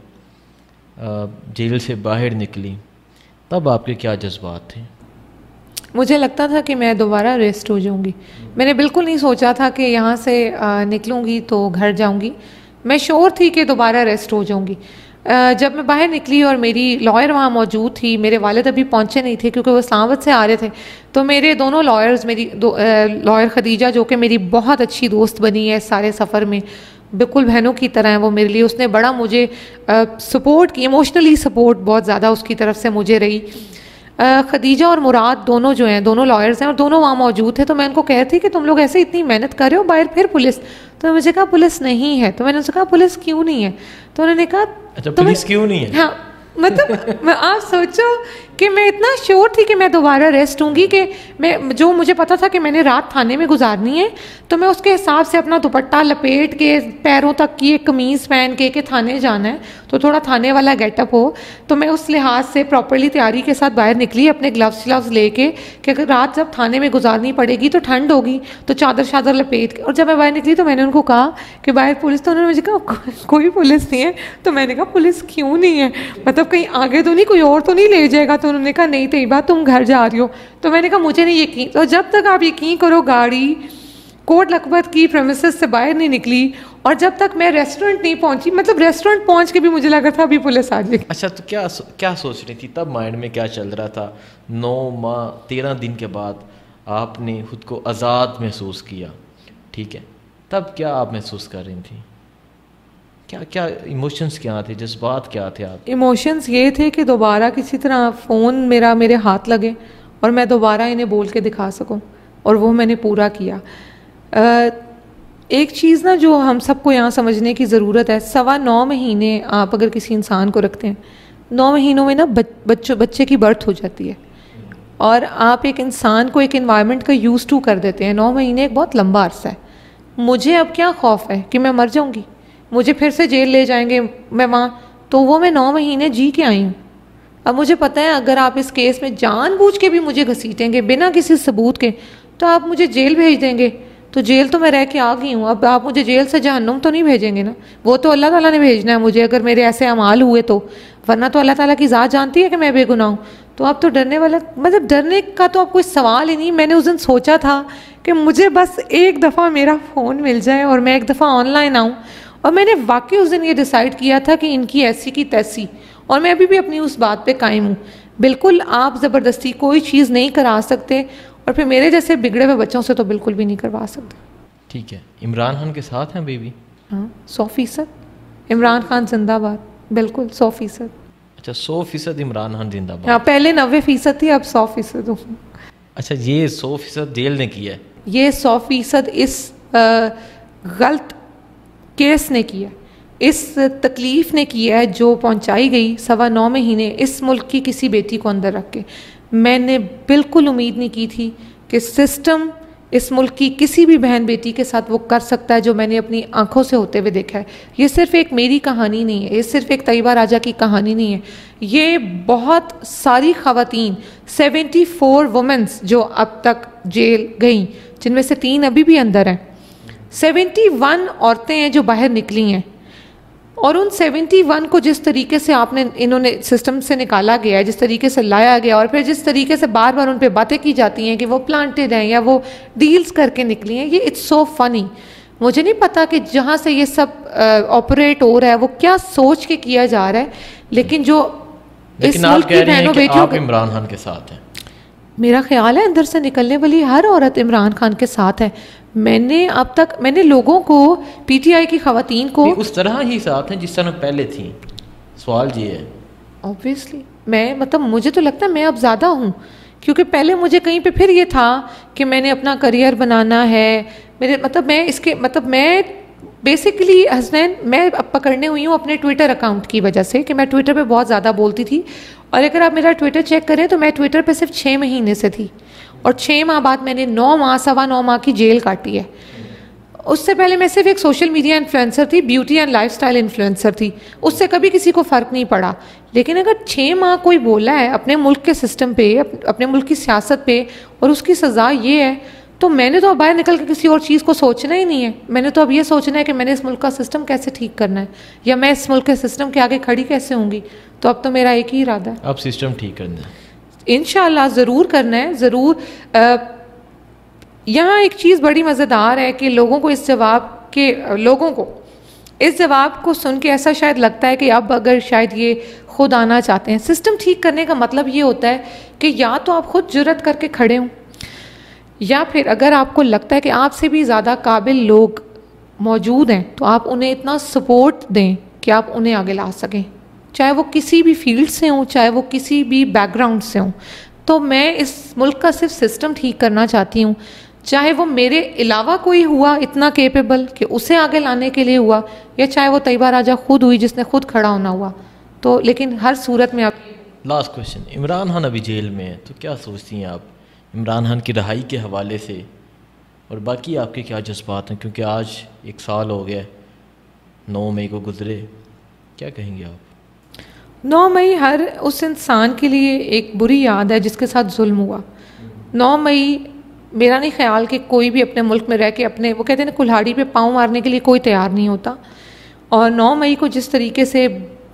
جیل سے باہر نکلی, تب آپ کے کیا جذبات تھے؟ مجھے لگتا تھا کہ میں دوبارہ اریسٹ ہو جاؤں گی. میں نے بالکل نہیں سوچا تھا کہ یہاں سے نکلوں گی تو گھر جاؤں گی. میں شور تھی کہ دوبارہ اریسٹ ہو جاؤں گی. جب میں باہر نکلی اور میری لائر وہاں موجود تھی, میرے والد ابھی پہنچے نہیں تھے کیونکہ وہ اسلام آباد سے آ رہے تھے, تو میرے دونوں لائرز, میری لائر خدیجہ جو کہ میری بہت اچھی دوست بنی ہے سارے سفر میں, بالکل بہنوں کی طرح ہیں وہ میرے لیے, اس نے بڑا مجھے سپورٹ کی, ایموشنلی سپورٹ بہت زیادہ اس کی طرف سے مجھے رہی. خدیجہ اور مراد دونوں جو ہیں, دونوں لائرز ہیں اور دونوں وہاں موجود تھے. تو میں ان کو کہتی تھی کہ تم لوگ ایسے اتنی محنت کر رہے ہو باہر, پھر پولیس. تو مجھے کہا پولیس نہیں ہے. تو میں نے ان سے کہا پولیس کیوں نہیں ہے؟ تو انہوں نے کہا اچھا پولیس کیوں نہیں ہے؟ ہاں مطلب آپ سوچو کہ میں اتنا شیور تھی کہ میں دوبارہ ریسٹ ہوں گی, کہ میں جو مجھے پتا تھا کہ میں نے رات تھانے میں گزارنی ہے, تو میں اس کے حساب سے اپنا دوپٹہ لپیٹ کے پیروں تک کی ایک قمیض پہن کے کہ تھانے جانا ہے تو تھوڑا تھانے والا گیٹ اپ ہو, تو میں اس لحاظ سے پراپرلی تیاری کے ساتھ باہر نکلی اپنے گلوز لے کے کہ اگر رات جب تھانے میں گزارنی پڑے گی تو ٹھنڈ ہوگی, تو چادر لپیٹ کے. اور جب میں باہر نکلی تو میں نے ان کو کہا کہ باہر پولیس, تو انہوں نے مجھے کہا کوئی پولیس نہیں ہے. تو میں نے کہا پولیس کیوں نہیں ہے, مطلب کہیں آگے تو نہیں, کوئی اور تو نہیں لے جائے گا؟ تو انہوں نے کہا نہیں طیبہ تم گھر جا رہی ہو. تو میں نے کہا مجھے نہیں یقین. تو جب تک آپ یقین کرو گاڑی کوٹ لکھپت کی پریمیسز سے باہر نہیں نکلی اور جب تک میں ریسٹورنٹ نہیں پہنچی, مطلب ریسٹورنٹ پہنچ کے بھی مجھے لگا تھا ابھی پولیس آ جائے گی. اچھا تو کیا سوچ رہی تھی تب, مائنڈ میں کیا چل رہا تھا 9 ماہ 13 دن کے بعد آپ نے خود کو آزاد محسوس کیا, ٹھیک ہے, تب کیا آپ محسوس کر رہی تھیں؟ کیا ایموشنز کیا تھے, جذبات کیا تھے آپ؟ ایموشنز یہ تھے کہ دوبارہ کسی طرح فون میرے ہاتھ لگے اور میں دوبارہ انہیں بول کے دکھا سکوں, اور وہ میں نے پورا کیا. ایک چیز نا جو ہم سب کو یہاں سمجھنے کی ضرورت ہے, 9.25 مہینے آپ اگر کسی انسان کو رکھتے ہیں, 9 مہینوں میں نا بچے کی برتھ ہو جاتی ہے, اور آپ ایک انسان کو ایک انوائرمنٹ کا یوز ٹو کر دیتے ہیں. 9 مہینے ایک بہت لمبا عرصہ ہے. مجھے اب کیا خوف ہے کہ میں مر جاؤں گی, مجھے پھر سے جیل لے جائیں گے میں وہاں, تو وہ میں 9 مہینے جی کے آئی ہوں. اب مجھے پتہ ہے اگر آپ اس کیس میں جان بوجھ کے بھی مجھے گھسیٹیں گے بنا کسی ثبوت کے, تو آپ مجھے جیل بھیج دیں گے. تو جیل تو میں رہ کے آ گئی ہوں, اب آپ مجھے جیل سے جہنم تو نہیں بھیجیں گے نا, وہ تو اللہ تعالیٰ نے بھیجنا ہے مجھے اگر میرے ایسے اعمال ہوئے تو, ورنہ تو اللہ تعالیٰ کی ذات جانتی ہے کہ میں بے گناہ ہوں. تو اب تو ڈرنے والا, مطلب ڈرنے کا تو اب کوئی سوال ہی نہیں. میں نے اس دن سوچا تھا کہ مجھے بس ایک دفعہ میرا فون مل جائے اور میں ایک دفعہ آن لائن آؤں, اور میں نے واقعی اس دن یہ ڈیسائیڈ کیا تھا کہ ان کی ایسی کی تیسی, اور میں ابھی بھی اپنی اس بات پہ قائم ہوں. بالکل آپ زبردستی کوئی چیز نہیں کرا سکتے, اور پھر میرے جیسے بگڑے ہوئے بچوں سے تو بالکل بھی نہیں کروا سکتے. ٹھیک ہے, عمران خان کے ساتھ ہیں بیبی؟ ہاں 100%. عمران خان زندہ باد, بالکل 100%. اچھا 100% عمران خان زندہ باد. ہاں پہلے 90% تھی, اب 100% ہوں. اچھا یہ 100% جیل نے کیا ہے؟ یہ 100% اس غلط کیس نے کیا, اس تکلیف نے کیا ہے جو پہنچائی گئی 9.25 مہینے اس ملک کی کسی بیٹی کو اندر رکھ کے. میں نے بالکل امید نہیں کی تھی کہ سسٹم اس ملک کی کسی بھی بہن بیٹی کے ساتھ وہ کر سکتا ہے جو میں نے اپنی آنکھوں سے ہوتے ہوئے دیکھا ہے. یہ صرف ایک میری کہانی نہیں ہے, یہ صرف ایک طیبہ راجہ کی کہانی نہیں ہے, یہ بہت ساری خواتین 74 وومنس جو اب تک جیل گئیں, جن میں سے 3 ابھی بھی اندر ہیں, 71 عورتیں ہیں جو باہر نکلی ہیں, اور ان 71 کو جس طریقے سے انہوں نے سسٹم سے نکالا گیا ہے, جس طریقے سے لایا گیا, اور پھر جس طریقے سے بار بار ان پہ باتیں کی جاتی ہیں کہ وہ پلانٹڈ ہیں یا وہ ڈیلز کر کے نکلی ہیں, یہ اٹس سو فنی. مجھے نہیں پتا کہ جہاں سے یہ سب آپریٹ ہو رہا ہے وہ کیا سوچ کے کیا جا رہا ہے, لیکن جو اس ملک کی بہنوں بیٹیوں, آپ عمران خان کے ساتھ ہیں. میرا خیال ہے اندر سے نکلنے والی ہر عورت عمران خان کے ساتھ ہے. میں نے لوگوں کو, پی ٹی آئی کی خواتین کو اس طرح ہی ساتھ ہیں جس طرح پہلے تھیں. سوال یہ ہے obviously مجھے تو لگتا ہے میں اب زیادہ ہوں, کیونکہ پہلے مجھے کہیں پہ پھر یہ تھا کہ میں نے اپنا کریئر بنانا ہے, میں بیسیکلی حسنین میں اب پکڑنے ہوئی ہوں اپنے ٹویٹر اکاؤنٹ کی وجہ سے کہ میں ٹویٹر پہ بہت زیادہ بولتی تھی, اور اگر آپ میرا ٹویٹر چیک کریں تو میں ٹویٹر پہ صرف 6 مہینے سے تھی, اور 6 ماہ بعد میں نے 9 ماہ 9.25 ماہ کی جیل کاٹی ہے. اس سے پہلے میں صرف ایک سوشل میڈیا انفلوئنسر تھی, beauty and lifestyle influencer تھی, اس سے کبھی کسی کو فرق نہیں پڑا. لیکن اگر 6 ماہ کوئی بولا ہے اپنے ملک کے سسٹم پہ, اپنے ملک کی سیاست پہ, اور اس کی سزا یہ ہے, تو میں نے تو اب باہر نکل کے کسی اور چیز کو سوچنا ہی نہیں ہے. میں نے تو اب یہ سوچنا ہے کہ میں نے اس ملک کا سسٹم کیسے ٹھیک کرنا ہے, یا میں اس ملک کے سسٹم کے آگے کھڑی کیسے ہوں گی. تو اب تو میرا ایک ہی ارادہ ہے, اب سسٹم ٹھیک کرنا ہے, انشاءاللہ ضرور کرنا ہے, ضرور. یہاں ایک چیز بڑی مزیدار ہے کہ لوگوں کو اس جواب کو سن کے ایسا شاید لگتا ہے کہ اب اگر شاید یہ خود آنا چاہتے ہیں. سسٹم ٹھیک کرنے کا مطلب یہ ہوتا ہے کہ یا تو آپ خود جرأت کر کے کھڑے ہوں, یا پھر اگر آپ کو لگتا ہے کہ آپ سے بھی زیادہ قابل لوگ موجود ہیں تو آپ انہیں اتنا سپورٹ دیں کہ آپ انہیں آگے لا سکیں, چاہے وہ کسی بھی فیلڈ سے ہوں, چاہے وہ کسی بھی بیک گراؤنڈ سے ہوں. تو میں اس ملک کا صرف سسٹم ٹھیک کرنا چاہتی ہوں, چاہے وہ میرے علاوہ کوئی ہوا اتنا کیپیبل کہ اسے آگے لانے کے لیے ہوا, یا چاہے وہ طیبہ راجہ خود ہوئی جس نے خود کھڑا ہونا ہوا. تو لیکن ہر صورت میں آپ. لاسٹ کوشچن, عمران خان ابھی جیل میں ہے, تو کیا سوچتی ہیں آپ عمران خان کی رہائی کے حوالے سے, اور باقی آپ کے کیا جذبات ہیں, کیونکہ آج 1 سال ہو گیا 9 مئی کو گزرے, کیا کہیں گے آپ؟ 9 مئی ہر اس انسان کے لیے ایک بری یاد ہے جس کے ساتھ ظلم ہوا. 9 مئی میرا نہیں خیال کہ کوئی بھی اپنے ملک میں رہ کے اپنے, وہ کہتے ہیں نا, کلہاڑی پہ پاؤں مارنے کے لیے کوئی تیار نہیں ہوتا. اور 9 مئی کو جس طریقے سے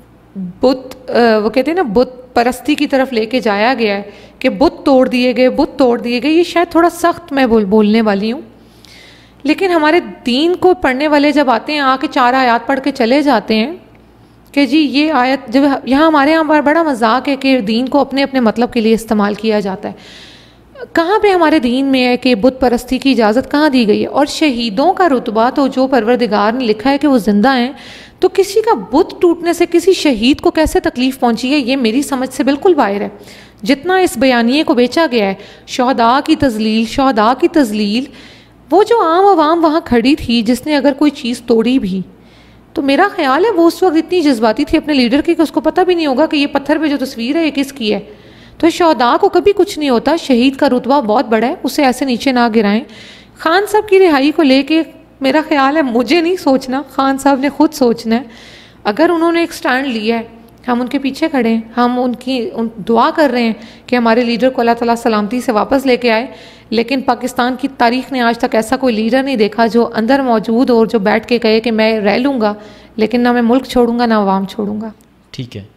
وہ کہتے ہیں نا بت پرستی کی طرف لے کے جایا گیا ہے کہ بت توڑ دیے گئے, یہ شاید تھوڑا سخت میں بولنے والی ہوں, لیکن ہمارے دین کو پڑھنے والے جب آتے ہیں آ کے 4 آیات پڑھ کے چلے جاتے ہیں کہ جی یہ آیت, جب یہاں ہمارے یہاں بڑا مذاق ہے کہ دین کو اپنے اپنے مطلب کے لیے استعمال کیا جاتا ہے. کہاں پہ ہمارے دین میں ہے کہ بت پرستی کی اجازت کہاں دی گئی ہے؟ اور شہیدوں کا رتبہ تو جو پروردگار نے لکھا ہے کہ وہ زندہ ہیں, تو کسی کا بت ٹوٹنے سے کسی شہید کو کیسے تکلیف پہنچی ہے یہ میری سمجھ سے بالکل باہر ہے. جتنا اس بیانیے کو بیچا گیا ہے, شہداء کی تذلیل, وہ جو عام عوام وہاں کھڑی تھی جس نے اگر کوئی چیز توڑی بھی, تو میرا خیال ہے وہ اس وقت اتنی جذباتی تھی اپنے لیڈر کی کہ اس کو پتہ بھی نہیں ہوگا کہ یہ پتھر پہ جو تصویر ہے یہ کس کی ہے. تو شہداء کو کبھی کچھ نہیں ہوتا, شہید کا رتبہ بہت بڑا ہے, اسے ایسے نیچے نہ گرائیں. خان صاحب کی رہائی کو لے کے میرا خیال ہے مجھے نہیں سوچنا, خان صاحب نے خود سوچنا ہے. اگر انہوں نے ایک سٹینڈ لیا ہے, ہم ان کے پیچھے کھڑے ہیں, ہم ان کی دعا کر رہے ہیں کہ ہمارے لیڈر کو اللہ تعالیٰ سلامتی سے واپس لے کے آئے. لیکن پاکستان کی تاریخ نے آج تک ایسا کوئی لیڈر نہیں دیکھا جو اندر موجود اور جو بیٹھ کے کہے کہ میں رہ لوں گا لیکن نہ میں ملک چھوڑوں گا نہ عوام چھوڑوں گا. ٹھیک ہے,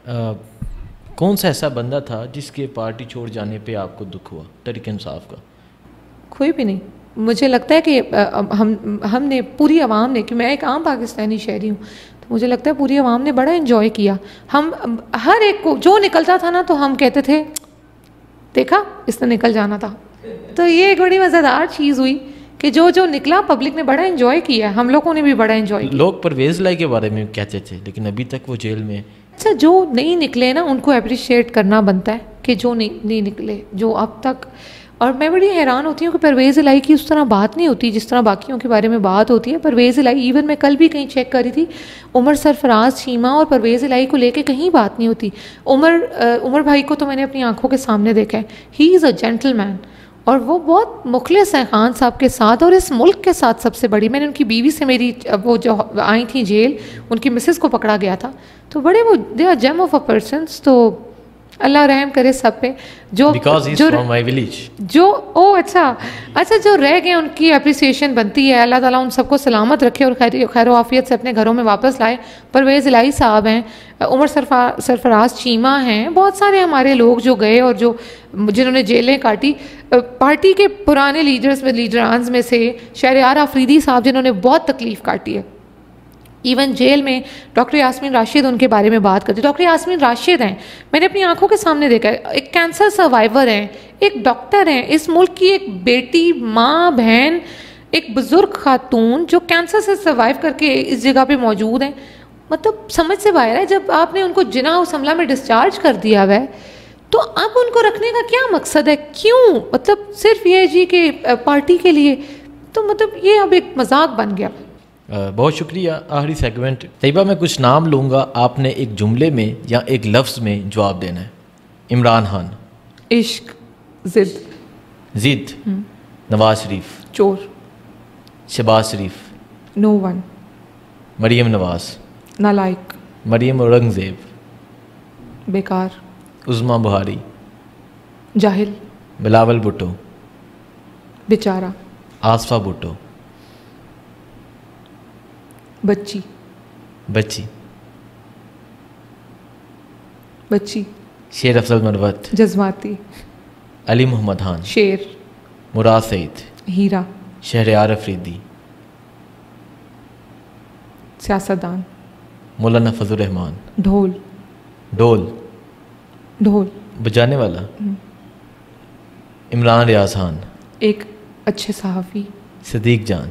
کون سا ایسا بندہ تھا جس کے پارٹی چھوڑ جانے پہ آپ کو دکھ ہوا تحریک انصاف کا؟ کوئی بھی نہیں. مجھے لگتا ہے کہ ہم نے پوری عوام نے, کہ میں ایک عام پاکستانی شہری ہوں, تو مجھے لگتا ہے پوری عوام نے بڑا انجوائے کیا. ہم ہر ایک کو جو نکلتا تھا نا تو ہم کہتے تھے دیکھا اس نے نکل جانا تھا. تو یہ ایک بڑی مزیدار چیز ہوئی کہ جو نکلا پبلک نے بڑا انجوائے کیا, ہم لوگوں نے بھی بڑا انجوائے کیا. لوگ پرویز لائی کے بارے میں کہتے تھے لیکن ابھی تک وہ جیل میں. اچھا, جو نہیں نکلے نا ان کو اپریشیٹ کرنا بنتا ہے کہ جو نہیں نکلے, جو اب تک. اور میں بڑی حیران ہوتی ہوں کہ پرویز الہی کی اس طرح بات نہیں ہوتی جس طرح باقیوں کے بارے میں بات ہوتی ہے. پرویز الہی, ایون میں کل بھی کہیں چیک کر رہی تھی, عمر سرفراز چیمہ اور پرویز الہی کو لے کے کہیں بات نہیں ہوتی. عمر بھائی کو تو میں نے اپنی آنکھوں کے سامنے دیکھا ہے, ہی از اے جینٹل مین, اور وہ بہت مخلص ہیں خان صاحب کے ساتھ اور اس ملک کے ساتھ. سب سے بڑی, میں نے ان کی بیوی سے, میری وہ جو آئی تھیں جیل, ان کی مسز کو پکڑا گیا تھا, تو بڑے وہ they are gem of a person. تو اللہ رحم کرے سب پہ. جو جو رہ گئے ان کی اپریسیشن بنتی ہے. اللہ تعالیٰ ان سب کو سلامت رکھے اور خیر و عافیت سے اپنے گھروں میں واپس لائے. پرویز الہی صاحب ہیں, عمر سرفراز چیمہ ہیں, بہت سارے ہمارے لوگ جو گئے اور جنہوں نے جیلیں کاٹی. پارٹی کے پرانے لیڈرانز میں سے شہریار آفریدی صاحب جنہوں نے بہت تکلیف کاٹی ہے. ایون جیل میں ڈاکٹر یاسمین راشد ان کے بارے میں بات کرتی. ڈاکٹر یاسمین راشد ہیں, میں نے اپنی آنکھوں کے سامنے دیکھا ہے, ایک کینسر سروائیور ہیں, ایک ڈاکٹر ہیں, اس ملک کی ایک بیٹی, ماں, بہن, ایک بزرگ خاتون جو کینسر سے سروائیو کر کے اس جگہ پہ موجود ہیں. مطلب سمجھ سے باہر ہے. جب آپ نے ان کو جناح اس حملہ میں ڈسچارج کر دیا ہوا ہے تو اب ان کو رکھنے کا کیا مقصد ہے؟ کیوں؟ مطلب صرف یہ جی کہ پارٹی کے لیے, تو مطلب یہ اب ایک مذاق بن گیا. بہت شکریہ. آخری سیگمنٹ طیبہ, میں کچھ نام لوں گا, آپ نے ایک جملے میں یا ایک لفظ میں جواب دینا ہے. عمران خان عشق, ضد, نواز شریف چور, شہباز شریف نو ون, مریم نواز نالائق, مریم اورنگزیب بیکار, عظمیٰ بہاری جاہل, بلاول بھٹو بیچارہ, آصفہ بھٹو بچی شیر افضل مروت جذباتی, علی محمد خان شیر, مراد سعید ہیرا, شہریار افریدی सियासतदान, मौलाना फजल रहमान, ढोल, ढोल ढोल, बजाने वाला, इमरान रियाज खान, एक अच्छे सहाफ़ी, सदीक जान,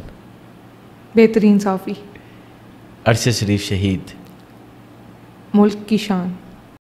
बेहतरीन सहाफ़ी, अरशद शरीफ शहीद, मुल्क की शान,